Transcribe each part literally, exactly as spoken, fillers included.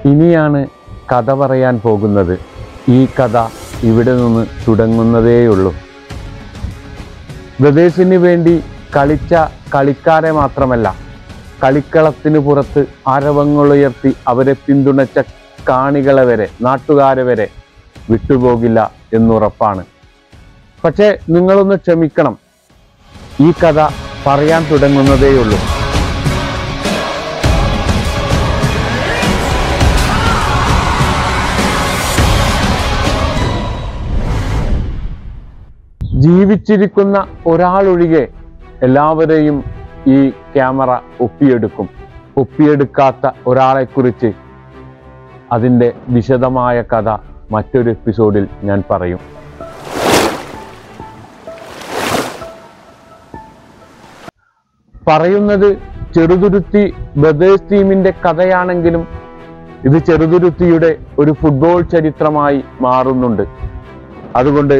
ഇനിയാണ് കഥ പറയാൻ പോകുന്നത്. ഈ കഥ ഇവിടെ നിന്ന് തുടങ്ങുന്നതേയുള്ളൂ. ബ്രദേഴ്സിന് വേണ്ടി കളിച്ച കളിക്കാരെ മാത്രമല്ല, കളിക്കളത്തിന് പുറത്ത് ആരവങ്ങളുയർത്തി അവരെ പിന്തുണച്ച കാണികളെ വരെ, നാട്ടുകാരെ വരെ വിട്ടുപോകില്ല എന്നുറപ്പാണ്. പക്ഷേ നിങ്ങളൊന്ന് ക്ഷമിക്കണം, ഈ കഥ പറയാൻ തുടങ്ങുന്നതേയുള്ളൂ. ജീവിച്ചിരിക്കുന്ന ഒരാളൊഴികെ എല്ലാവരെയും ഈ ക്യാമറ ഒപ്പിയെടുക്കും. ഒപ്പിയെടുക്കാത്ത ഒരാളെക്കുറിച്ച് അതിൻ്റെ വിശദമായ കഥ മറ്റൊരു എപ്പിസോഡിൽ ഞാൻ പറയും. പറയുന്നത് ചെറുതുരുത്തി ബ്രദേഴ്സ് ടീമിന്റെ കഥയാണെങ്കിലും ഇത് ചെറുതുരുത്തിയുടെ ഒരു ഫുട്ബോൾ ചരിത്രമായി മാറുന്നുണ്ട്. അതുകൊണ്ട്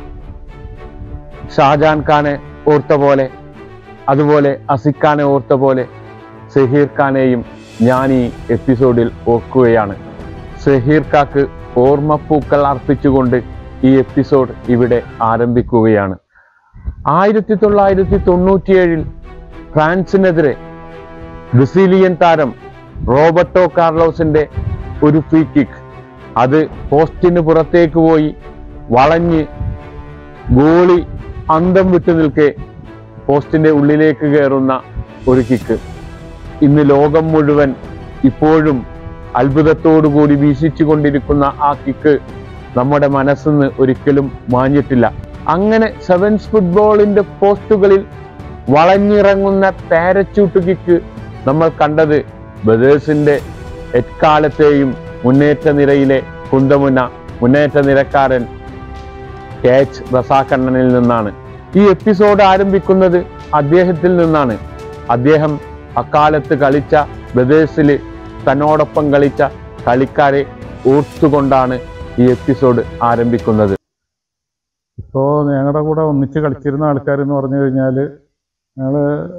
ഷാജാൻ ഖാനെ ഓർത്ത പോലെ, അതുപോലെ അസിഖാനെ ഓർത്ത പോലെ സഹീർ ഖാനെയും ഞാൻ ഈ എപ്പിസോഡിൽ ഓർക്കുകയാണ്. സഹീർ ഖാക്ക് ഓർമ്മപ്പൂക്കൾ അർപ്പിച്ചുകൊണ്ട് ഈ എപ്പിസോഡ് ഇവിടെ ആരംഭിക്കുകയാണ്. ആയിരത്തി തൊള്ളായിരത്തി തൊണ്ണൂറ്റിയേഴിൽ ഫ്രാൻസിനെതിരെ ബ്രസീലിയൻ താരം റോബർട്ടോ കാർലോസിന്റെ ഒരു ഫ്രീ കിക്ക്, അത് പോസ്റ്റിന് പുറത്തേക്ക് പോയി വളഞ്ഞ് ഗോളി അന്തം വിട്ടു നിൽക്കെ പോസ്റ്റിന്റെ ഉള്ളിലേക്ക് കയറുന്ന ഒരു കിക്ക്. ഇന്ന് ലോകം മുഴുവൻ ഇപ്പോഴും അത്ഭുതത്തോടു കൂടി വീക്ഷിച്ചു കൊണ്ടിരിക്കുന്ന ആ കിക്ക് നമ്മുടെ മനസ്സിന്ന് ഒരിക്കലും മാഞ്ഞിട്ടില്ല. അങ്ങനെ സെവൻസ് ഫുട്ബോളിന്റെ പോസ്റ്റുകളിൽ വളഞ്ഞിറങ്ങുന്ന പാരച്യൂട്ട് കിക്ക് നമ്മൾ കണ്ടത് ബ്രദേഴ്സിന്റെ എക്കാലത്തെയും മുന്നേറ്റ നിരയിലെ കുന്തമുന മുന്നേറ്റ നിരക്കാരൻ കെ എച്ച് റസാഖണ്ണനിൽ നിന്നാണ്. ഈ എപ്പിസോഡ് ആരംഭിക്കുന്നത് അദ്ദേഹത്തിൽ നിന്നാണ്. അദ്ദേഹം അക്കാലത്ത് കളിച്ച ബ്രദേഴ്സിൽ തന്നോടൊപ്പം കളിച്ച കളിക്കാരെ ഓർത്തുകൊണ്ടാണ് ഈ എപ്പിസോഡ് ആരംഭിക്കുന്നത്. ഇപ്പോൾ ഞങ്ങളുടെ കൂടെ ഒന്നിച്ച് കളിച്ചിരുന്ന ആൾക്കാരെന്ന് പറഞ്ഞു കഴിഞ്ഞാൽ ഞങ്ങൾ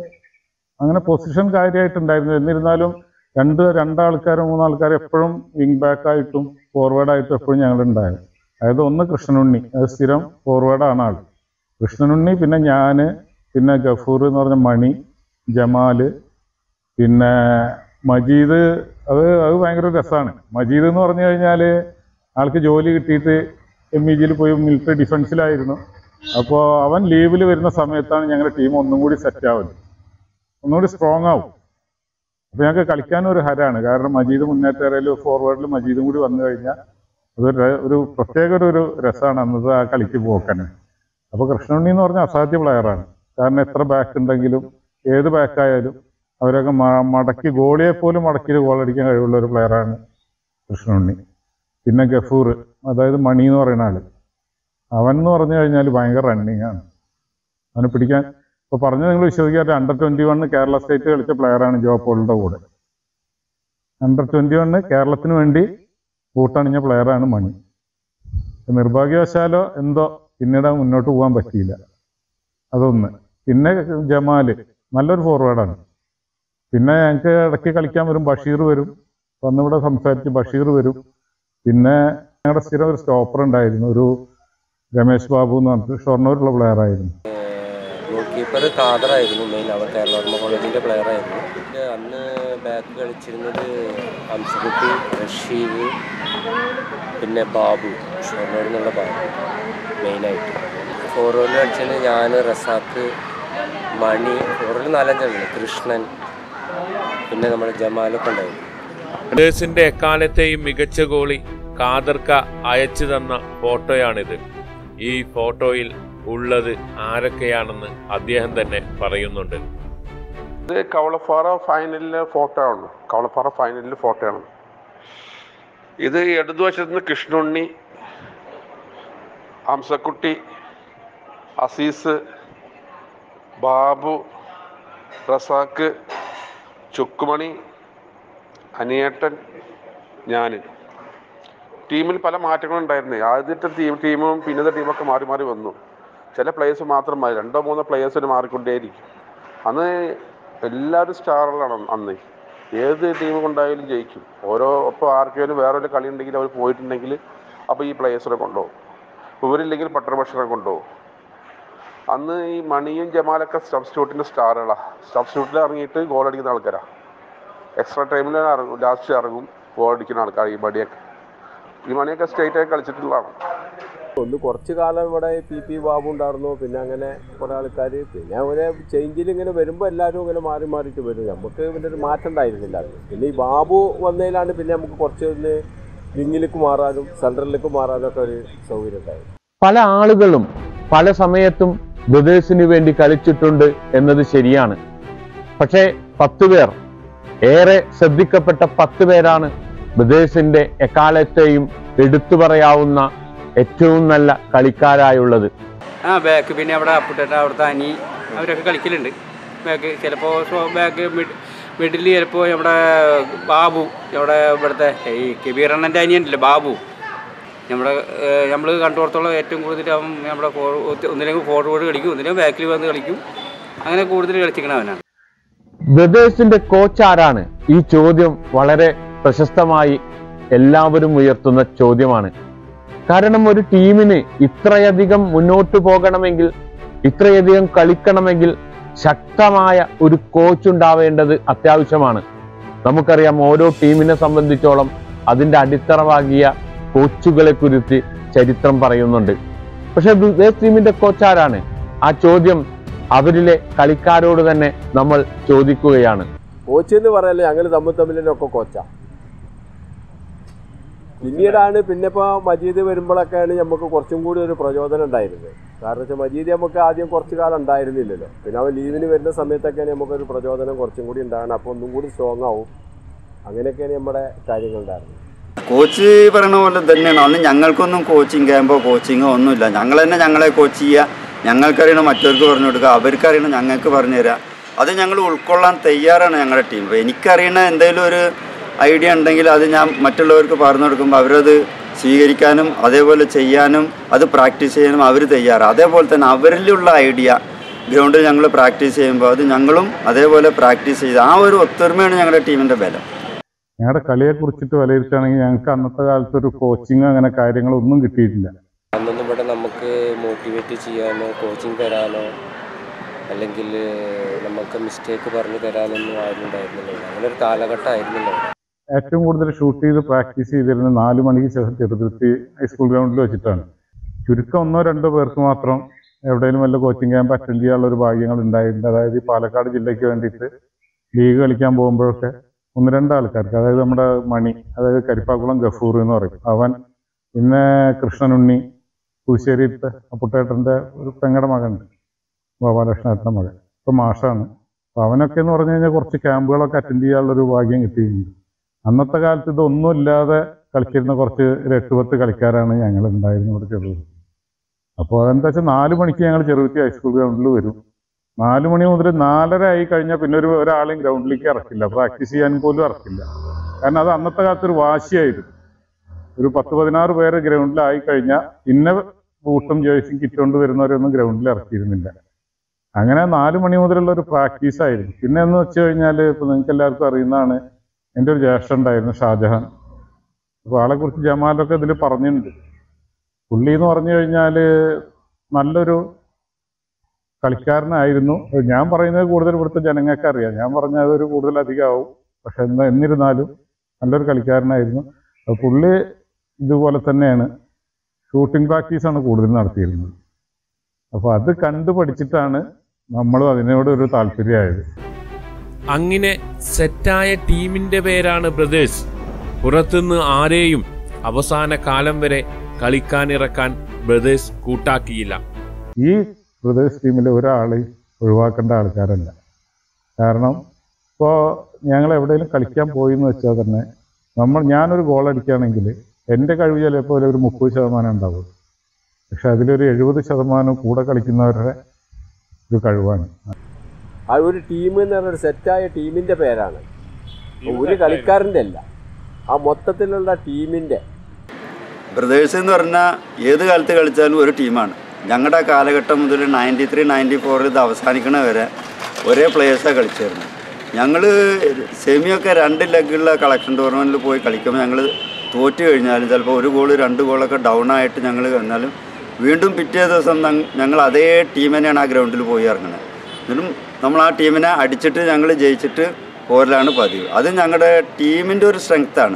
അങ്ങനെ പൊസിഷൻ കാര്യമായിട്ടുണ്ടായിരുന്നു. എന്നിരുന്നാലും രണ്ട് രണ്ടാൾക്കാരും മൂന്നാൾക്കാരും എപ്പോഴും വിങ് ബാക്കായിട്ടും ഫോർവേഡായിട്ടും എപ്പോഴും ഞങ്ങളുണ്ടായിരുന്നു. അതായത് ഒന്ന് കൃഷ്ണനുണ്ണി, അത് സ്ഥിരം ഫോർവേഡാണ് ആൾ. കൃഷ്ണനുണ്ണി, പിന്നെ ഞാൻ, പിന്നെ ഗഫൂർ എന്ന് പറഞ്ഞ മണി, ജമാൽ, പിന്നെ മജീദ്. അത് അത് ഭയങ്കര രസമാണ്. മജീദ് എന്ന് പറഞ്ഞു കഴിഞ്ഞാൽ ആൾക്ക് ജോലി കിട്ടിയിട്ട് എം ഇ ജിയിൽ പോയി മിലിറ്ററി ഡിഫൻസിലായിരുന്നു. അപ്പോൾ അവൻ ലീവിൽ വരുന്ന സമയത്താണ് ഞങ്ങളുടെ ടീം ഒന്നും കൂടി സെറ്റ് ആവുന്നത്, ഒന്നുകൂടി സ്ട്രോങ് ആവും. അപ്പോൾ ഞങ്ങൾക്ക് കളിക്കാനൊരു ഹരാണ്. കാരണം മജീദ് മുന്നേറ്റേറയിൽ ഫോർവേഡിൽ മജീദും കൂടി വന്നു കഴിഞ്ഞാൽ അതൊരു ഒരു പ്രത്യേക ഒരു രസമാണ് അന്നത്തെ ആ കളിക്ക് പോക്കാൻ. അപ്പോൾ കൃഷ്ണുണ്ണി എന്ന് പറഞ്ഞാൽ അസാധ്യ പ്ലെയറാണ്. കാരണം എത്ര ബാക്ക് ഉണ്ടെങ്കിലും ഏത് ബാക്കായാലും അവരൊക്കെ മടക്കി ഗോളിയെ പോലും മടക്കി ഗോളടിക്കാൻ കഴിവുള്ള ഒരു പ്ലെയറാണ് കൃഷ്ണുണ്ണി. പിന്നെ ഗഫൂർ, അതായത് മണി എന്ന് പറയുന്ന ആൾ, അവൻ എന്ന് പറഞ്ഞു കഴിഞ്ഞാൽ ഭയങ്കര റണ്ണിങ് ആണ്. അവനെ പിടിക്കാൻ ഇപ്പോൾ പറഞ്ഞ് നിങ്ങൾ വിശ്വസിക്കാറ് under twenty one Kerala state കളിച്ച പ്ലെയറാണ് ജോ പോളിൻ്റെ കൂടെ. അണ്ടർ ട്വൻറ്റി വണ്ണ് കേരളത്തിന് വേണ്ടി കൂട്ടണിഞ്ഞ പ്ലെയറാണ് മണി. നിർഭാഗ്യവശാലോ എന്തോ പിന്നീട് മുന്നോട്ട് പോകാൻ പറ്റിയില്ല. അതൊന്ന്. പിന്നെ ജമാൽ നല്ലൊരു ഫോർവേഡാണ്. പിന്നെ ഞങ്ങൾക്ക് ഇടയ്ക്ക് കളിക്കാൻ വരും ബഷീർ വരും, വന്നിവിടെ സംസാരിച്ച് ബഷീർ വരും. പിന്നെ ഞങ്ങളുടെ സ്ഥിരം ഒരു സ്റ്റോപ്പർ ഉണ്ടായിരുന്നു, ഒരു രമേശ് ബാബു എന്ന് പറഞ്ഞിട്ട് ഷൊർണൂരുള്ള പ്ലെയർ ആയിരുന്നു. ഗോൾ കീപ്പർ ഖാദറായിരുന്നു മെയിൻ. അവർ കേരള വർമ്മ കോളേജിൻ്റെ പ്ലെയർ ആയിരുന്നു. അന്ന് ബാക്ക് കളിച്ചിരുന്നത് ഹംസകുട്ടി, റഷീദ്, പിന്നെ ബാബു, ഷൊർണൂരിൽ നിന്നുള്ള ബാബു മെയിനായിട്ട്. ഫോർവേഡിൽ കളിച്ചത് ഞാൻ, റസാഖ്, മണി, ഫോർവേഡിൽ നാലഞ്ചാണ്, കൃഷ്ണൻ, പിന്നെ നമ്മുടെ ജമാലൊക്കെ ഉണ്ടായിരുന്നു. ബ്രദേഴ്സിന്റെ എക്കാലത്തെയും മികച്ച ഗോളി ഖാദർക്ക അയച്ചു തന്ന ഫോട്ടോയാണിത്. ഈ ഫോട്ടോയിൽ ഉള്ളത് ആരൊക്കെയാണെന്ന് അദ്ദേഹം തന്നെ പറയുന്നുണ്ട്. ഇത് കവളപ്പാറ ഫൈനലിലെ ഫോട്ടോ ആണ്. കവളപ്പാറ ഫൈനലിലെ ഫോട്ടോ ആണ് ഇത്. ഇടതുവശത്ത് നിന്ന് കൃഷ്ണുണ്ണി, ഹംസക്കുട്ടി, അസീസ്, ബാബു, റസാഖ്, ചുക്കുമണി, അനിയേട്ടൻ, ഞാൻ. ടീമിൽ പല മാറ്റങ്ങളുണ്ടായിരുന്നേ. ആദ്യത്തെ ടീം ടീമും പിന്നത്തെ ടീമൊക്കെ മാറി മാറി വന്നു. ചില പ്ലേയേഴ്സ് മാത്രം മാറി, രണ്ടോ മൂന്നോ പ്ലേയേഴ്സിന് മാറിക്കൊണ്ടേയിരിക്കും. അന്ന് എല്ലാവരും സ്റ്റാറുകളാണ്. അന്ന് ഏത് ടീം കൊണ്ടായാലും ജയിക്കും. ഓരോ ഇപ്പോൾ ആർക്കെങ്കിലും വേറെ ഒരു കളി ഉണ്ടെങ്കിൽ അവർ പോയിട്ടുണ്ടെങ്കിൽ അപ്പോൾ ഈ പ്ലേയേഴ്സിനെ കൊണ്ടുപോകും. ഇവരില്ലെങ്കിൽ പട്ടർ ബഷീറെ കൊണ്ടുപോകും. അന്ന് ഈ മണിയും ജമാലൊക്കെ സബ്സ്റ്റിറ്റ്യൂട്ടിൻ്റെ സ്റ്റാറുകളാണ്. സബ്സ്റ്റിറ്റ്യൂട്ടിൽ ഇറങ്ങിയിട്ട് ഗോൾ അടിക്കുന്ന ആൾക്കാരാണ്. എക്സ്ട്രാ ടൈമിൽ ഇറങ്ങും, ലാസ്റ്റ് ഇറങ്ങും ഗോൾ അടിക്കുന്ന ആൾക്കാർ. ഈ മണിയൊക്കെ ഈ മണിയൊക്കെ സ്റ്റേറ്റ് ആയി കളിച്ചിട്ടുള്ളതാണ്. ഒന്ന് കുറച്ച് കാലം ഇവിടെ പി പി ബാബു ഉണ്ടായിരുന്നു. പിന്നെ അങ്ങനെ കുറേ ആൾക്കാർ പിന്നെ ഒരു ചേഞ്ചിൽ ഇങ്ങനെ വരുമ്പോൾ എല്ലാവരും ഇങ്ങനെ മാറി മാറിയിട്ട് വരും. നമുക്ക് പിന്നെ ഒരു മാറ്റം ഉണ്ടായിരുന്നില്ല. പിന്നെ ഈ ബാബു വന്നതിലാണ് പിന്നെ നമുക്ക് കുറച്ച് ഒന്ന് വിങ്ങിലേക്ക് മാറാനും സെൻട്രലിലേക്ക് മാറാനും ഒക്കെ ഒരു സൗകര്യം ഉണ്ടായി. പല ആളുകളും പല സമയത്തും ബ്രദേഴ്സിന് വേണ്ടി കളിച്ചിട്ടുണ്ട് എന്നത് ശരിയാണ്. പക്ഷേ പത്ത് പേർ, ഏറെ ശ്രദ്ധിക്കപ്പെട്ട പത്ത് പേരാണ് ബ്രദേഴ്സിന്റെ എക്കാലത്തെയും എടുത്തു പറയാവുന്ന ഏറ്റവും നല്ല കളിക്കാരായുള്ളത്. ആ ബാക്ക് പിന്നെ അവിടെ അപ്പുട്ടേട്ട അവിടുത്തെ അനി അവരൊക്കെ കളിക്കലുണ്ട്. ബാക്ക് ചിലപ്പോൾ ബാക്ക് മിഡ് മിഡിൽ ചിലപ്പോൾ നമ്മുടെ ബാബു, നമ്മുടെ ഇവിടുത്തെ ഈ കബീറണ്ണൻ്റെ അനിയനല്ലേ ബാബു, നമ്മുടെ നമ്മൾ കണ്ടുകൊടുത്തോളം ഏറ്റവും കൂടുതൽ അവൻ നമ്മുടെ ഒന്നില്ലെങ്കിൽ ഫോർവേഡ് കളിക്കും, ഒന്നില്ലെങ്കിൽ ബാക്കിൽ വന്ന് കളിക്കും. അങ്ങനെ കൂടുതൽ കളിച്ചിരിക്കണവനാണ്. ബ്രദേഴ്സിന്റെ കോച്ച് ആരാണ്? ഈ ചോദ്യം വളരെ പ്രശസ്തമായി എല്ലാവരും ഉയർത്തുന്ന ചോദ്യമാണ്. കാരണം ഒരു ടീമിന് ഇത്രയധികം മുന്നോട്ട് പോകണമെങ്കിൽ, ഇത്രയധികം കളിക്കണമെങ്കിൽ ശക്തമായ ഒരു കോച്ച് ഉണ്ടാവേണ്ടത് അത്യാവശ്യമാണ്. നമുക്കറിയാം, ഓരോ ടീമിനെ സംബന്ധിച്ചോളം അതിന്റെ അടിത്തറവാകിയ കോച്ചുകളെ കുറിച്ച് ചരിത്രം പറയുന്നുണ്ട്. പക്ഷെ ബ്രദേഴ്സ് ടീമിന്റെ കോച്ച് ആരാണ്? ആ ചോദ്യം അവരിലെ കളിക്കാരോട് തന്നെ നമ്മൾ ചോദിക്കുകയാണ്. കോച്ച് എന്ന് പറയല്ലേ ഞങ്ങൾ തമ്മിൽ തമ്മിലൊക്കെ കോച്ചാ. പിന്നീടാണ് പിന്നെ ഇപ്പോൾ മജീദ് വരുമ്പോഴൊക്കെയാണ് നമുക്ക് കുറച്ചും കൂടി ഒരു പ്രചോദനം ഉണ്ടായിരുന്നത്. കാരണം വെച്ചാൽ മജീദ് നമുക്ക് ആദ്യം കുറച്ച് കാലം ഉണ്ടായിരുന്നില്ലല്ലോ. പിന്നെ അവൻ ലീവിന് വരുന്ന സമയത്തൊക്കെയാണ് നമുക്കൊരു പ്രചോദനം കുറച്ചും കൂടി ഉണ്ടാകണം. അപ്പോൾ ഒന്നും കൂടി സ്ട്രോങ് ആവും. അങ്ങനെയൊക്കെയാണ് നമ്മുടെ കാര്യങ്ങൾ ഉണ്ടായിരുന്നത്. കോച്ച് പറയണ പോലെ തന്നെയാണ്. അന്ന് ഞങ്ങൾക്കൊന്നും കോച്ചിങ് ക്യാമ്പോ കോച്ചിങ്ങോ ഒന്നുമില്ല. ഞങ്ങൾ തന്നെ ഞങ്ങളെ കോച്ച് ചെയ്യുക, ഞങ്ങൾക്കറിയണം മറ്റവർക്ക് പറഞ്ഞു കൊടുക്കുക, അവർക്കറിയണം ഞങ്ങൾക്ക് പറഞ്ഞു തരിക. അത് ഞങ്ങൾ ഉൾക്കൊള്ളാൻ തയ്യാറാണ് ഞങ്ങളുടെ ടീം. ഇപ്പോൾ എനിക്കറിയണ എന്തെങ്കിലും ഒരു ഐഡിയ ഉണ്ടെങ്കിൽ അത് ഞാൻ മറ്റുള്ളവർക്ക് പറഞ്ഞു കൊടുക്കുമ്പോൾ അവരത് സ്വീകരിക്കാനും അതേപോലെ ചെയ്യാനും അത് പ്രാക്ടീസ് ചെയ്യാനും അവർ തയ്യാറാണ്. അതേപോലെ തന്നെ അവരിലുള്ള ഐഡിയ ഗ്രൗണ്ടിൽ ഞങ്ങൾ പ്രാക്ടീസ് ചെയ്യുമ്പോൾ അത് ഞങ്ങളും അതേപോലെ പ്രാക്ടീസ് ചെയ്ത് ആ ഒരു ഒത്തൊരുമയാണ് ഞങ്ങളുടെ ടീമിൻ്റെ ബലം. ഞങ്ങളുടെ കളിയെ കുറിച്ചിട്ട് വിലയിരുത്തുകയാണെങ്കിൽ ഞങ്ങൾക്ക് അന്നത്തെ കാലത്ത് ഒരു കോച്ചിങ് അങ്ങനെ കാര്യങ്ങളൊന്നും കിട്ടിയിട്ടില്ല. അന്നൊന്നും ഇവിടെ നമുക്ക് മോട്ടിവേറ്റ് ചെയ്യാനോ കോച്ചിങ് തരാനോ അല്ലെങ്കിൽ നമുക്ക് മിസ്റ്റേക്ക് പറഞ്ഞു തരാനൊന്നും ആരും ഉണ്ടായിരുന്നില്ല. അങ്ങനെ ഒരു കാലഘട്ടമായിരുന്നില്ല. ഏറ്റവും കൂടുതൽ ഷൂട്ട് ചെയ്ത് പ്രാക്ടീസ് ചെയ്തിരുന്നത് നാല് മണിക്ക് ശേഷം ചെറുതുരുത്തി ഹൈസ്കൂൾ ഗ്രൗണ്ടിൽ വെച്ചിട്ടാണ്. ചുരുക്കം ഒന്നോ രണ്ടോ പേർക്ക് മാത്രം എവിടെയെങ്കിലും വല്ല കോച്ചിങ് ക്യാമ്പ് അറ്റൻഡ് ചെയ്യാനുള്ള ഒരു ഭാഗ്യങ്ങൾ ഉണ്ടായിട്ടുണ്ട്. അതായത് ഈ പാലക്കാട് ജില്ലയ്ക്ക് വേണ്ടിയിട്ട് ലീഗ് കളിക്കാൻ പോകുമ്പോഴൊക്കെ ഒന്ന് രണ്ട് ആൾക്കാർക്ക്, അതായത് നമ്മുടെ മണി, അതായത് കരിപ്പാക്കുളം ഗഫൂർ എന്ന് പറയും, അവൻ, പിന്നെ കൃഷ്ണനുണ്ണി, പുതുശ്ശേരിയിലത്തെ അപ്പുട്ടേട്ടൻ്റെ ഒരു പെങ്ങടെ മകനുണ്ട്, ഗോപാലകൃഷ്ണേട്ടൻ്റെ മകൻ, ഇപ്പം മാഷാണ്. അപ്പോൾ അവനൊക്കെ എന്ന് പറഞ്ഞു കഴിഞ്ഞാൽ കുറച്ച് ക്യാമ്പുകളൊക്കെ അറ്റൻഡ് ചെയ്യാനുള്ളൊരു ഭാഗ്യം കിട്ടിയിട്ടുണ്ട്. അന്നത്തെ കാലത്ത് ഇതൊന്നും ഇല്ലാതെ കളിച്ചിരുന്ന കുറച്ച് ഒരു എട്ട് പത്ത് കളിക്കാരാണ് ഞങ്ങൾ ഉണ്ടായിരുന്നത് ഇവിടെ ചെറുതുരുത്തി. അപ്പോൾ അതെന്താ വെച്ചാൽ നാല് മണിക്ക് ഞങ്ങൾ ചെറുതുരുത്തി ഹൈസ്കൂൾ ഗ്രൗണ്ടിൽ വരും. നാല് മണി മുതൽ നാലര ആയി കഴിഞ്ഞാൽ പിന്നെ ഒരു ഒരാളെയും ഗ്രൗണ്ടിലേക്ക് ഇറക്കില്ല, പ്രാക്ടീസ് ചെയ്യാൻ പോലും ഇറക്കില്ല. കാരണം അത് അന്നത്തെ കാലത്ത് ഒരു വാശിയായിരുന്നു. ഒരു പത്ത് പതിനാറ് പേര് ഗ്രൗണ്ടിലായി കഴിഞ്ഞാൽ പിന്നെ ബൂട്ടും ജേഴ്സിയും കിറ്റുകൊണ്ട് വരുന്നവരൊന്നും ഗ്രൗണ്ടിൽ ഇറക്കിയിരുന്നില്ല. അങ്ങനെ നാല് മണി മുതലുള്ള ഒരു പ്രാക്ടീസായിരുന്നു. പിന്നെ എന്ന് വെച്ച് കഴിഞ്ഞാൽ ഇപ്പോൾ നിങ്ങൾക്ക് എല്ലാവർക്കും അറിയുന്നതാണ്, എൻ്റെ ഒരു ജ്യേഷ്ഠൻ ഉണ്ടായിരുന്നു ഷാജഹാൻ. അപ്പോൾ ആളെക്കുറിച്ച് ജമാലൊക്കെ ഇതിൽ പറഞ്ഞിട്ടുണ്ട്. പുള്ളി എന്ന് പറഞ്ഞു കഴിഞ്ഞാൽ നല്ലൊരു കളിക്കാരനായിരുന്നു. ഞാൻ പറയുന്നത് കൂടുതൽ ഇവിടുത്തെ ജനങ്ങൾക്ക് അറിയാം, ഞാൻ പറഞ്ഞാൽ അതൊരു കൂടുതൽ അധികമാവും. പക്ഷെ എന്താ എന്നിരുന്നാലും നല്ലൊരു കളിക്കാരനായിരുന്നു. പുള്ളി ഇതുപോലെ തന്നെയാണ് ഷൂട്ടിംഗ് പ്രാക്ടീസാണ് കൂടുതൽ നടത്തിയിരുന്നത്. അപ്പോൾ അത് കണ്ടു പഠിച്ചിട്ടാണ് നമ്മളും അതിനോട് ഒരു താല്പര്യമായത്. അങ്ങനെ സെറ്റായ ടീമിന്റെ പേരാണ് ബ്രദേഴ്സ്. പുറത്തുനിന്ന് ആരെയും അവസാന കാലം വരെ കളിക്കാനിറക്കാൻ ബ്രദേഴ്സ് കൂട്ടാക്കിയില്ല. ഈ ബ്രദേഴ്സ് ടീമിലെ ഒരാളെയും ഒഴിവാക്കേണ്ട ആൾക്കാരല്ല. കാരണം ഇപ്പോൾ ഞങ്ങൾ എവിടെയെങ്കിലും കളിക്കാൻ പോയി എന്ന് വെച്ചാൽ തന്നെ നമ്മൾ ഞാനൊരു ഗോൾ അടിക്കുകയാണെങ്കിൽ എൻ്റെ കഴിവ് ചിലപ്പോൾ ഒരു മുപ്പത് ശതമാനം ഉണ്ടാവും. പക്ഷെ അതിലൊരു എഴുപത് ശതമാനം കൂടെ കളിക്കുന്നവരുടെ ഒരു കഴിവാണ്. ആ ഒരു ടീം എന്ന് പറഞ്ഞ ഒരു സെറ്റായ ടീമിന്റെ പേരാണ്, ഒരു കളിക്കാരൻ്റെ അല്ല, ആ മൊത്തത്തിലുള്ള ടീമിന്റെ. ബ്രദേഴ്സ് എന്ന് പറഞ്ഞാൽ ഏത് കാലത്ത് കളിച്ചാലും ഒരു ടീമാണ്. ഞങ്ങളുടെ കാലഘട്ടം മുതൽ നയൻറ്റി ത്രീ നയൻറ്റി ഫോറിൽ ഇത് അവസാനിക്കണ വരെ ഒരേ പ്ലേയേഴ്സാണ് കളിച്ചിരുന്നത്. ഞങ്ങൾ സെമിയൊക്കെ രണ്ട് ലെഗുള്ള കളക്ഷൻ ടൂർണമെൻറ്റിൽ പോയി കളിക്കുമ്പോൾ ഞങ്ങൾ തോറ്റ് കഴിഞ്ഞാലും ചിലപ്പോൾ ഒരു ഗോൾ രണ്ട് ഗോളൊക്കെ ഡൗൺ ആയിട്ട് ഞങ്ങൾ വന്നാലും വീണ്ടും പിറ്റേ ദിവസം ഞങ്ങൾ അതേ ടീമിനെയാണ് ആ ഗ്രൗണ്ടിൽ പോയി ഇറങ്ങുന്നത്. എന്നിട്ടും നമ്മൾ ആ ടീമിനെ അടിച്ചിട്ട് ഞങ്ങൾ ജയിച്ചിട്ട് പോരലാണ് പതിവ്. അത് ഞങ്ങളുടെ ടീമിൻ്റെ ഒരു സ്ട്രെങ്ത്താണ്.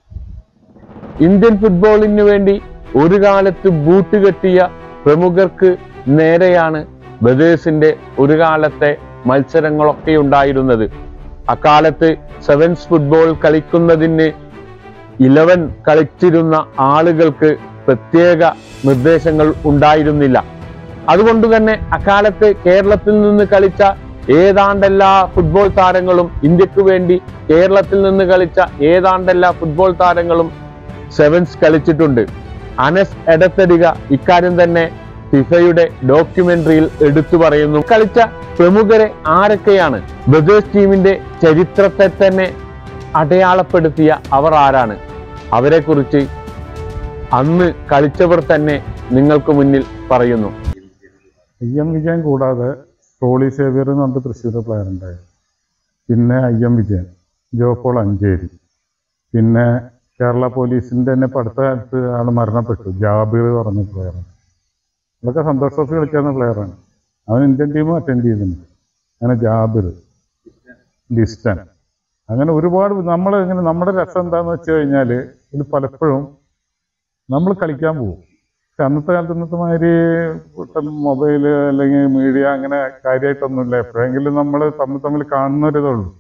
ഇന്ത്യൻ ഫുട്ബോളിന് വേണ്ടി ഒരു കാലത്ത് ബൂട്ട് കെട്ടിയ പ്രമുഖർക്ക് നേരെയാണ് ബ്രദേഴ്സിന്റെ ഒരു കാലത്തെ മത്സരങ്ങളൊക്കെ ഉണ്ടായിരുന്നത്. അക്കാലത്ത് സെവൻസ് ഫുട്ബോൾ കളിക്കുന്നതിന് ഇലവൻ കളിച്ചിരുന്ന ആളുകൾക്ക് പ്രത്യേക നിർദ്ദേശങ്ങൾ ഉണ്ടായിരുന്നില്ല. അതുകൊണ്ട് തന്നെ അക്കാലത്ത് കേരളത്തിൽ നിന്ന് കളിച്ച ഏതാണ്ടെല്ലാ ഫുട്ബോൾ താരങ്ങളും ഇന്ത്യക്ക് വേണ്ടി കേരളത്തിൽ നിന്ന് കളിച്ച ഏതാണ്ടെല്ലാ ഫുട്ബോൾ താരങ്ങളും സെവൻസ് കളിച്ചിട്ടുണ്ട്. അനസ് എടത്തടിക ഇക്കാര്യം തന്നെ ഫിഫയുടെ ഡോക്യുമെന്ററിയിൽ എടുത്തു പറയുന്നു. കളിച്ച പ്രമുഖരെ ആരൊക്കെയാണ്? ബ്രദേഴ്സ് ടീമിന്റെ ചരിത്രത്തെ തന്നെ അടയാളപ്പെടുത്തിയ അവർ ആരാണ്? അവരെ കുറിച്ച് അന്ന് കളിച്ചവർ തന്നെ നിങ്ങൾക്ക് മുന്നിൽ പറയുന്നു. ഐ എം വിജയൻ കൂടാതെ ട്രോളി സേവിയർ എന്ന് പറഞ്ഞിട്ട് തൃശ്ശൂർ പ്ലെയർ ഉണ്ടായിരുന്നു. പിന്നെ ഐ എം വിജയൻ, ജോപോൾ അഞ്ചേരി, പിന്നെ കേരള പോലീസിൻ്റെ തന്നെ ഇപ്പോൾ അടുത്ത കാലത്ത് ആൾ മരണപ്പെട്ടു, ജാബിർ പറഞ്ഞ പ്ലെയറാണ്. അതൊക്കെ സന്തോഷ് ട്രോഫി കളിക്കുന്ന പ്ലെയറാണ്. അവൻ ഇന്ത്യൻ ടീമും അറ്റൻഡ് ചെയ്തിട്ടുണ്ട്. അങ്ങനെ ജാബിർ, ലിസ്റ്റൻ, അങ്ങനെ ഒരുപാട്. നമ്മൾ ഇങ്ങനെ നമ്മുടെ രസം എന്താണെന്ന് വെച്ച് കഴിഞ്ഞാൽ ഇത് പലപ്പോഴും നമ്മൾ കളിക്കാൻ പോകും. പക്ഷെ അന്നത്തെ കാലത്ത് ഇന്നത്തെ മാതിരി മൊബൈല് അല്ലെങ്കിൽ മീഡിയ അങ്ങനെ കാര്യമായിട്ടൊന്നുമില്ല. എപ്പോഴെങ്കിലും നമ്മൾ തമ്മിൽ തമ്മിൽ കാണുന്നൊരിതേ ഉള്ളൂ.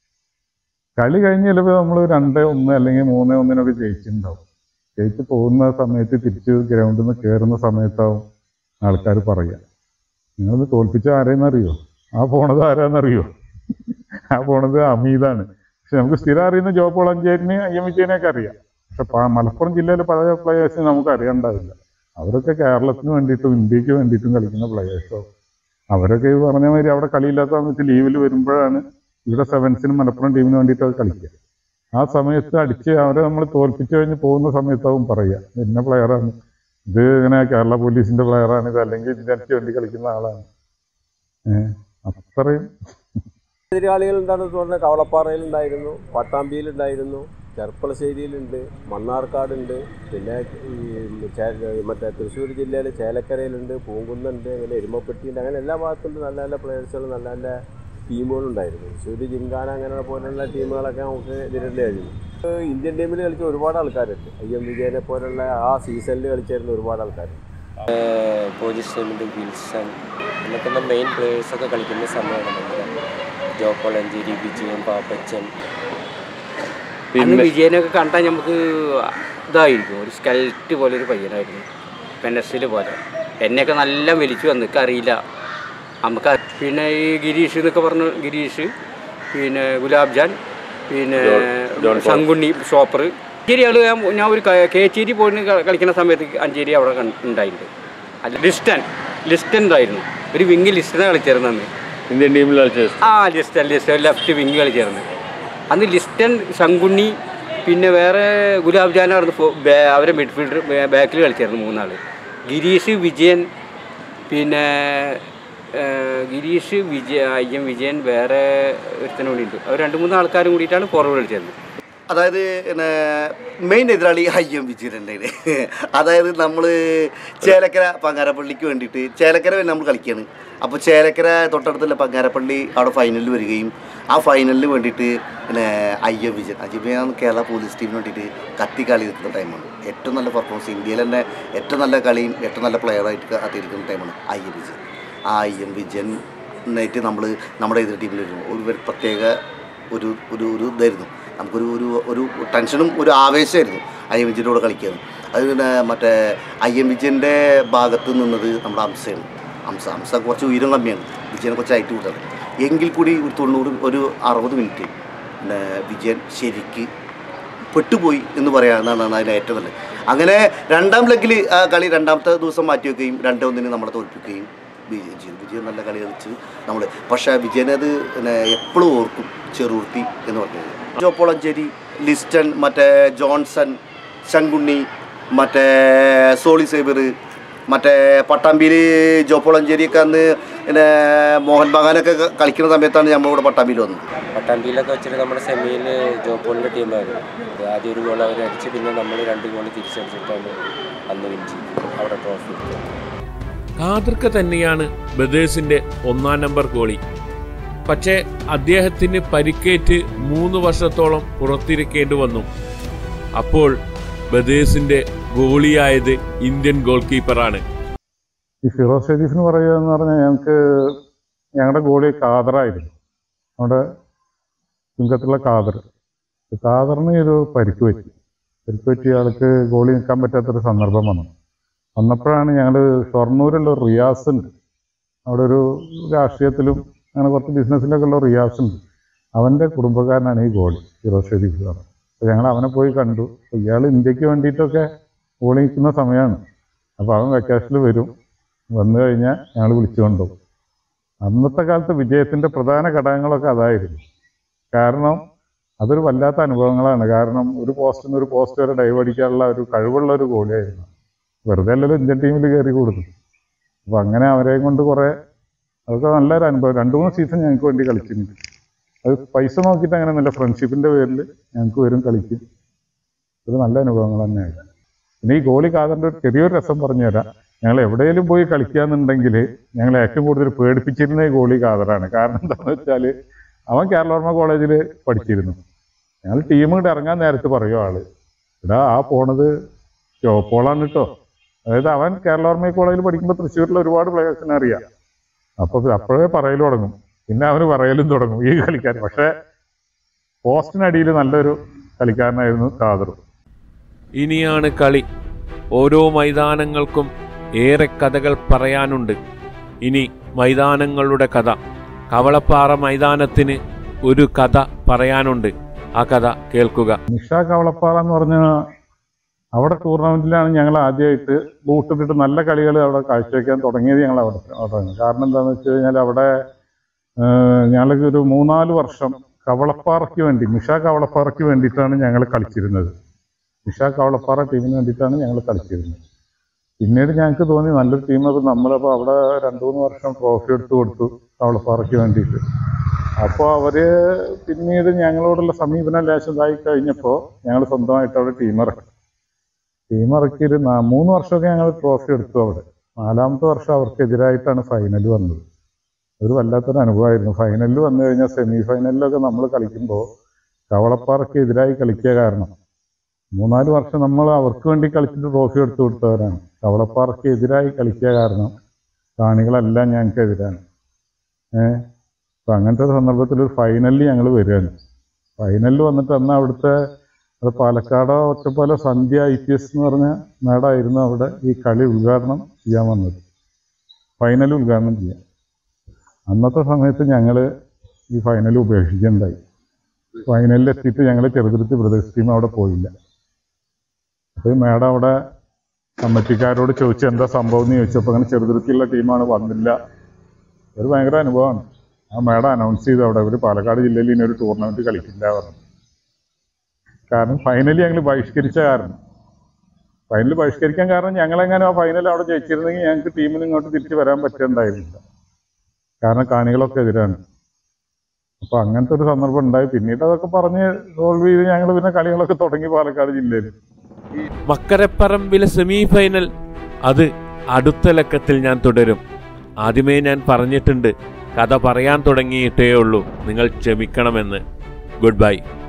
കളി കഴിഞ്ഞ് ചിലപ്പോൾ നമ്മൾ രണ്ട് ഒന്ന് അല്ലെങ്കിൽ മൂന്ന് ഒന്നിനൊക്കെ ജയിച്ചിട്ടുണ്ടാവും. ജയിച്ച് പോകുന്ന സമയത്ത് തിരിച്ച് ഗ്രൗണ്ടിൽ നിന്ന് കയറുന്ന സമയത്താവും ആൾക്കാർ പറയുക, നിങ്ങളത് തോൽപ്പിച്ച ആരെയെന്നറിയോ? ആ പോണത് ആരാന്നറിയോ? ആ പോണത് അമീതാണ്. പക്ഷെ നമുക്ക് സ്ഥിരം അറിയുന്ന ജോപോൾ അഞ്ചേരിനെ ഐ എം വിജയനെയൊക്കെ അറിയാം. പക്ഷെ മലപ്പുറം ജില്ലയിലെ പല പ്ലെയേഴ്സിന് നമുക്ക് അറിയണ്ടാവില്ല. അവരൊക്കെ കേരളത്തിന് വേണ്ടിയിട്ടും ഇന്ത്യക്ക് വേണ്ടിയിട്ടും കളിക്കുന്ന പ്ലെയേഴ്സോ. അവരൊക്കെ ഈ പറഞ്ഞ മാതിരി അവിടെ കളിയില്ലാത്ത സമയത്ത് ലീവിൽ വരുമ്പോഴാണ് ഇവിടെ സെവൻസിനും മലപ്പുറം ടീമിന് വേണ്ടിയിട്ട് അത് കളിക്കുക. ആ സമയത്ത് അടിച്ച് അവരെ നമ്മൾ തോൽപ്പിച്ചു കഴിഞ്ഞ് പോകുന്ന സമയത്താവും പറയുക, ഇന്ന പ്ലെയറാണ് ഇത്, ഇങ്ങനെ കേരള പോലീസിന്റെ പ്ലെയറാണ് ഇത്, അല്ലെങ്കിൽ ഇന്ത്യക്ക് വേണ്ടി കളിക്കുന്ന ആളാണ്. ഏഹ് അത്രയും എതിരാളികൾ ഉണ്ടായിരുന്നു പറഞ്ഞാൽ കവളപ്പാറയിലുണ്ടായിരുന്നു, പട്ടാമ്പിയിലുണ്ടായിരുന്നു, ചെർപ്പളശ്ശേരിയിലുണ്ട്, മണ്ണാർക്കാടുണ്ട്, പിന്നെ ഈ മറ്റേ തൃശ്ശൂർ ജില്ലയിൽ ചേലക്കരയിലുണ്ട്, പൂങ്കുന്നുണ്ട്, അങ്ങനെ എരുമപ്പെട്ടിയുണ്ട്. അങ്ങനെ എല്ലാ ഭാഗത്തുണ്ട് നല്ല നല്ല പ്ലെയേഴ്സുകൾ, നല്ല നല്ല ടീമുകളുണ്ടായിരുന്നു. തൃശ്ശൂർ ജിംഖാന അങ്ങനെയുള്ള പോലുള്ള ടീമുകളൊക്കെ നമുക്ക് എതിരല്ലായിരുന്നു. ഇന്ത്യൻ ടീമിൽ കളിച്ച ഒരുപാട് ആൾക്കാരുണ്ട്. ഐ എം വിജയനെ പോലുള്ള ആ സീസണിൽ കളിച്ചായിരുന്ന ഒരുപാട് ആൾക്കാരുണ്ട്. പോലീസ് ടീമിൻ്റെ വിൽസൺ എന്നൊക്കെ മെയിൻ പ്ലേയേഴ്സൊക്കെ കളിക്കുന്ന സമയമാണ് നമ്മുടെ ജോപോൾ അഞ്ചേരി, വിജയൻ, പാപ്പച്ചൻ. പിന്നെ വിജയനൊക്കെ കണ്ടാൽ നമുക്ക് ഇതായിരിക്കും, ഒരു സ്കെൽറ്റ് പോലെ ഒരു പയ്യനായിരുന്നു, പെനസിൽ പോലെ. എന്നെയൊക്കെ നല്ല വലിച്ചു വന്നു, എനിക്ക് അറിയില്ല നമുക്ക്. പിന്നെ ഈ ഗിരീഷ് എന്നൊക്കെ പറഞ്ഞു, ഗിരീഷ്, പിന്നെ ഗുലാബ് ജാൻ, പിന്നെ ശങ്കുണ്ണി, ഷോപ്പർ. അഞ്ചേരി ആൾ ഞാൻ ഒരു കേച്ചേരി പോയി കളിക്കുന്ന സമയത്ത് അഞ്ചേരി അവിടെ ഉണ്ടായിട്ടുണ്ട്. അല്ല ലിസ്റ്റൻ ലിസ്റ്റൻ ഉണ്ടായിരുന്നു, ഒരു വിങ് ലിസ്റ്റനെ കളിച്ചിരുന്നു അന്ന് ഇന്ത്യൻ ടീമിൽ കളിച്ചത്. ആ ലിസ്റ്റൻ ലിസ്റ്റൻ ലെഫ്റ്റ് വിങ് കളിച്ചിരുന്നു അന്ന്. ലിസ്റ്റൻ, ശങ്കുണ്ണി, പിന്നെ വേറെ ഗുലാബ് ജാനായിരുന്നു അവരെ മിഡ്ഫീൽഡർ ബാക്കിൽ കളിച്ചിരുന്നു മൂന്നാൾ. ഗിരീഷ്, വിജയൻ, പിന്നെ ഗിരീഷ്, വിജയ ഐ എം വിജയൻ, വേറെ ഒരുത്തനും കൂടിയുണ്ട്. അവർ രണ്ട് മൂന്ന് ആൾക്കാരും കൂടിയിട്ടാണ് ഫോർവേഡ് കളിച്ചിരുന്നത്. അതായത് പിന്നെ മെയിൻ എതിരാളി ഐ എം വിജയനുണ്ട്. അതായത് നമ്മൾ ചേലക്കര പങ്ങാരപ്പള്ളിക്ക് വേണ്ടിയിട്ട് ചേലക്കര നമ്മൾ കളിക്കുകയാണ്. അപ്പോൾ ചേലക്കര തൊട്ടടുത്തുള്ള പങ്ങാരപ്പള്ളി അവിടെ ഫൈനലിൽ വരികയും ആ ഫൈനലിന് വേണ്ടിയിട്ട് പിന്നെ ഐ എം വിജയൻ അജിബിയാണ് കേരള പോലീസ് ടീമിന് വേണ്ടിയിട്ട് കത്തി കളി നിൽക്കുന്ന ടൈമാണ്. ഏറ്റവും നല്ല പെർഫോമൻസ്, ഇന്ത്യയിൽ തന്നെ ഏറ്റവും നല്ല കളിയും ഏറ്റവും നല്ല പ്ലെയറായിട്ട് കത്തിയിരിക്കുന്ന ടൈമാണ് ഐ എം വിജയൻ. ആ ഐ എം വിജയനായിട്ട് നമ്മൾ നമ്മുടെ എതിർ ടീമിൽ വരുന്നു ഒരു പ്രത്യേക ഒരു ഒരു ഒരു ഇതായിരുന്നു. നമുക്കൊരു ഒരു ഒരു ടെൻഷനും ഒരു ആവേശമായിരുന്നു ഐ എം വിജയൻ്റെ കൂടെ കളിക്കുന്നത്. അത് പിന്നെ മറ്റേ ഐ എം വിജയൻ്റെ ഭാഗത്ത് നിന്നത് നമ്മുടെ അംസയാണ്. അംസ അംസ കുറച്ച് ഉയരം കമ്മിയാണ്, വിജയനെ കുറച്ച് ഹൈറ്റ് കൂടുതലാണ്. എങ്കിൽ കൂടി ഒരു തൊണ്ണൂറ് ഒരു അറുപത് മിനിറ്റ് പിന്നെ വിജയൻ ശരിക്ക് പെട്ടുപോയി എന്ന് പറയാമെന്നാണ് അതിന് ഏറ്റവും നല്ലത്. അങ്ങനെ രണ്ടാം ലെഗിൽ ആ കളി രണ്ടാമത്തെ ദിവസം മാറ്റി വയ്ക്കുകയും രണ്ടേ ഒന്നിന് നമ്മളെ തോൽപ്പിക്കുകയും വിജയൻ ചെയ്തു. വിജയൻ നല്ല കളി കളിച്ച് നമ്മൾ. പക്ഷേ വിജയനത് പിന്നെ എപ്പോഴും ഓർക്കും ചെറുർത്തി എന്ന് പറഞ്ഞത്. ജോപോൾ അഞ്ചേരി, ലിസ്റ്റൺ, മറ്റേ ജോൺസൺ, ശങ്കുണ്ണി, മറ്റേ സോളി സേബർ, മറ്റേ പട്ടാമ്പിയിൽ ജോപ്പോളഞ്ചേരിയൊക്കെ അന്ന് പിന്നെ മോഹൻ ബഗാനൊക്കെ കളിക്കുന്ന സമയത്താണ് നമ്മളിവിടെ പട്ടാമ്പിയിൽ വന്നത്. പട്ടാമ്പിയിലൊക്കെ വെച്ചിട്ട് നമ്മുടെ സെമിയിൽ ജോപ്പോളിൻ്റെ ടീമായിരുന്നു. ആദ്യം ഒരു ഗോൾ അവർ അടിച്ച് പിന്നെ നമ്മൾ രണ്ട് ഗോൾ തിരിച്ചടിച്ചിട്ടാണ് അന്ന് വിൻ ചെയ്തത്, അവിടെ ട്രോഫി. ഖാദർക്ക് തന്നെയാണ് ബ്രദേഴ്സിന്റെ ഒന്നാം നമ്പർ ഗോളി. പക്ഷേ അദ്ദേഹത്തിന് പരിക്കേറ്റ് മൂന്ന് വർഷത്തോളം പുറത്തിരിക്കേണ്ടി വന്നു. അപ്പോൾ ബ്രദേഴ്സിന്റെ ഗോളിയായത് ഇന്ത്യൻ ഗോൾ കീപ്പറാണ്. ഈ ഫിറോസ് ഷെരീഫ് എന്ന് പറയുക എന്ന് പറഞ്ഞാൽ ഞങ്ങൾക്ക് ഞങ്ങളുടെ ഗോളി ഖാദറായിരുന്നു. നമ്മുടെ ചുങ്കത്തുള്ള ഖാദർ. ഖാദറിന് ഒരു പരിക്ക് പറ്റി. പരിക്ക് പറ്റിയ ആൾക്ക് ഗോളി നിൽക്കാൻ പറ്റാത്തൊരു സന്ദർഭം വന്നു. വന്നപ്പോഴാണ് ഞങ്ങൾ ഷൊർണൂരുള്ള ഒരു റിയാസ് ഉണ്ട്, അവിടെ ഒരു രാഷ്ട്രീയത്തിലും അങ്ങനെ കുറച്ച് ബിസിനസ്സിലൊക്കെ ഉള്ള റിയാസ് ഉണ്ട്, അവൻ്റെ കുടുംബക്കാരനാണ് ഈ ഗോളി ഫിറോസ് ഷെരീഫ് സാർ. അപ്പോൾ ഞങ്ങൾ അവനെ പോയി കണ്ടു. ഇയാൾ ഇന്ത്യക്ക് വേണ്ടിയിട്ടൊക്കെ ഗോളി നിൽക്കുന്ന സമയമാണ്. അപ്പോൾ അവൻ വെക്കേഷനിൽ വരും, വന്നു കഴിഞ്ഞാൽ ഞങ്ങൾ വിളിച്ചു കൊണ്ടുപോകും. അന്നത്തെ കാലത്ത് വിജയത്തിൻ്റെ പ്രധാന ഘടകങ്ങളൊക്കെ അതായിരുന്നു. കാരണം അതൊരു വല്ലാത്ത അനുഭവങ്ങളാണ്. കാരണം ഒരു പോസ്റ്റിൽ നിന്ന് ഒരു പോസ്റ്റ് വരെ ഡൈവ് അടിക്കാനുള്ള ഒരു കഴിവുള്ള ഒരു ഗോളിയായിരുന്നു. വെറുതെ അല്ലല്ലോ ഇന്ത്യൻ ടീമിൽ കയറി കൊടുത്തു. അപ്പോൾ അങ്ങനെ അവരെയും കൊണ്ട് കുറേ അതൊക്കെ നല്ലൊരു അനുഭവം. രണ്ട് മൂന്ന് സീസൺ ഞങ്ങൾക്ക് വേണ്ടി കളിച്ചിട്ടുണ്ട്. അത് പൈസ നോക്കിയിട്ട് അങ്ങനെ നല്ല ഫ്രണ്ട്ഷിപ്പിൻ്റെ പേരിൽ ഞങ്ങൾക്ക് വരും കളിക്കും. ഇത് നല്ല അനുഭവങ്ങൾ തന്നെയാണ്. പിന്നെ ഈ ഗോളി ഖാദറിൻ്റെ ഒരു ചെറിയൊരു രസം പറഞ്ഞു തരാം. ഞങ്ങൾ എവിടെയെങ്കിലും പോയി കളിക്കുകയെന്നുണ്ടെങ്കിൽ ഞങ്ങൾ ഏറ്റവും കൂടുതൽ പേടിപ്പിച്ചിരുന്ന ഈ ഗോളി ഖാദറാണ്. കാരണം എന്താണെന്ന് വെച്ചാൽ അവൻ കേരളവർമ്മ കോളേജിൽ പഠിച്ചിരുന്നു. ഞങ്ങൾ ടീം ഇങ്ങോട്ട് ഇറങ്ങാൻ നേരത്ത് പറയും ആള്, ഇടാ ആ പോണത് ചോപ്പോളാണ് കേട്ടോ. അതായത് അവൻ കേരളവർമ്മ കോളേജിൽ പഠിക്കുമ്പോൾ തൃശ്ശൂരിൽ ഒരുപാട് പ്ലേയേഴ്സിനെ അറിയാം. അപ്പോൾ അപ്പോഴേ പറയൽ തുടങ്ങും, പിന്നെ അവന് പറയലും തുടങ്ങും ഈ കളിക്കാരൻ. പക്ഷേ പോസ്റ്റിനടിയിൽ നല്ലൊരു കളിക്കാരനായിരുന്നു ഖാദർ. ഇനിയാണ് കളി. ഓരോ മൈതാനങ്ങൾക്കും ഏറെ കഥകൾ പറയാനുണ്ട്. ഇനി മൈതാനങ്ങളുടെ കഥ. കവളപ്പാറ മൈതാനത്തിന് ഒരു കഥ പറയാനുണ്ട്. ആ കഥ കേൾക്കുക. നിഷ കവളപ്പാറ എന്ന് പറഞ്ഞ അവിടെ ടൂർണമെന്റിലാണ് ഞങ്ങൾ ആദ്യമായിട്ട് ബൂട്ടിട്ടിട്ട് നല്ല കളികൾ അവിടെ കാഴ്ചവെക്കാൻ തുടങ്ങിയത്. ഞങ്ങൾ അവിടെ അവിടെ കാരണം എന്താണെന്ന് വെച്ച് കഴിഞ്ഞാൽ അവിടെ ഞങ്ങൾക്ക് ഒരു മൂന്നാല് വർഷം കവളപ്പാറയ്ക്ക് വേണ്ടി നിഷ കവളപ്പാറയ്ക്ക് വേണ്ടിയിട്ടാണ് ഞങ്ങൾ കളിച്ചിരുന്നത്. നിഷ കവളപ്പാറ ടീമിന് വേണ്ടിയിട്ടാണ് ഞങ്ങൾ കളിച്ചിരുന്നത്. പിന്നീട് ഞങ്ങൾക്ക് തോന്നി നല്ലൊരു ടീം. അപ്പോൾ നമ്മളപ്പോൾ അവിടെ രണ്ട് മൂന്ന് വർഷം ട്രോഫി എടുത്ത് കൊടുത്തു കവളപ്പാറയ്ക്ക് വേണ്ടിയിട്ട്. അപ്പോൾ അവർ പിന്നീട് ഞങ്ങളോടുള്ള സമീപനം ലേശം ഇതായി കഴിഞ്ഞപ്പോൾ ഞങ്ങൾ സ്വന്തമായിട്ട് അവിടെ ടീം ഇറക്കി. ടീം ഇറക്കിയൊരു മൂന്ന് വർഷമൊക്കെ ഞങ്ങൾ ട്രോഫി എടുത്തു അവിടെ. നാലാമത്തെ വർഷം അവർക്കെതിരായിട്ടാണ് ഫൈനൽ വന്നത്. ഒരു വല്ലാത്തൊരു അനുഭവമായിരുന്നു. ഫൈനലിൽ വന്നു കഴിഞ്ഞാൽ സെമി ഫൈനലിലൊക്കെ നമ്മൾ കളിക്കുമ്പോൾ കവളപ്പാറയ്ക്ക് എതിരായി കളിക്കുക കാരണം മൂന്നാല് വർഷം നമ്മൾ അവർക്ക് വേണ്ടി കളിച്ചിട്ട് ട്രോഫി എടുത്തു കൊടുത്തവരാണ്. കവളപ്പാറയ്ക്ക് എതിരായി കളിക്കുക കാരണം കാണികളെല്ലാം ഞങ്ങൾക്ക് എതിരാണ്. ഏഹ് അപ്പം അങ്ങനത്തെ ഒരു സന്ദർഭത്തിൽ ഒരു ഫൈനലിൽ ഞങ്ങൾ വരികയാണ്. ഫൈനലിൽ വന്നിട്ട് അന്ന് അവിടുത്തെ അത് Palakkad Ottapalam Sandhya I P S എന്ന് പറഞ്ഞ മേടായിരുന്നു അവിടെ ഈ കളി ഉദ്ഘാടനം ചെയ്യാൻ വന്നത്, ഫൈനൽ ഉദ്ഘാടനം ചെയ്യാൻ. അന്നത്തെ സമയത്ത് ഞങ്ങൾ ഈ ഫൈനൽ ഉപേക്ഷിക്കുകയുണ്ടായി. ഫൈനലിൽ എത്തിയിട്ട് ഞങ്ങൾ ചെറുതുരുത്തി ബ്രദേഴ്സ് ടീം അവിടെ പോയില്ല. അപ്പോൾ ഈ മേഡം അവിടെ കമ്മിറ്റിക്കാരോട് ചോദിച്ചു എന്താ സംഭവം എന്ന് ചോദിച്ചപ്പോൾ അങ്ങനെ ചെറുതുരുത്തിയുള്ള ടീമാണ് വന്നില്ല. ഒരു ഭയങ്കര അനുഭവമാണ്. ആ മേഡം അനൗൺസ് ചെയ്തു അവിടെ ഇവർ പാലക്കാട് ജില്ലയിൽ ഇനി ഒരു ടൂർണമെൻറ്റ് കളിക്കില്ല പറഞ്ഞു. കാരണം ഫൈനൽ ഞങ്ങൾ ബഹിഷ്കരിച്ച കാരണം ഫൈനൽ ബഹിഷ്കരിക്കാൻ കാരണം ഞങ്ങളെങ്ങനെ ആ ഫൈനൽ അവിടെ ജയിച്ചിരുന്നെങ്കിൽ ഞങ്ങൾക്ക് ടീമിന് ഇങ്ങോട്ട് തിരിച്ച് വരാൻ പറ്റുന്നുണ്ടായിരുന്നില്ല. കാരണം കാണികളൊക്കെ എതിരാണ്. അപ്പോൾ അങ്ങനത്തെ ഒരു സന്ദർഭം ഉണ്ടായി. പിന്നീട് അതൊക്കെ പറഞ്ഞ് സോൾവ് ചെയ്ത് ഞങ്ങൾ പിന്നെ കളികളൊക്കെ തുടങ്ങി പാലക്കാട് ജില്ലയിൽ. മക്കരപ്പറമ്പിലെ സെമി ഫൈനൽ അത് അടുത്ത ലക്കത്തിൽ ഞാൻ തുടരും. ആദ്യമേ ഞാൻ പറഞ്ഞിട്ടുണ്ട്, കഥ പറയാൻ തുടങ്ങിയിട്ടേ ഉള്ളൂ, നിങ്ങൾ ക്ഷമിക്കണമെന്ന്. Good bye.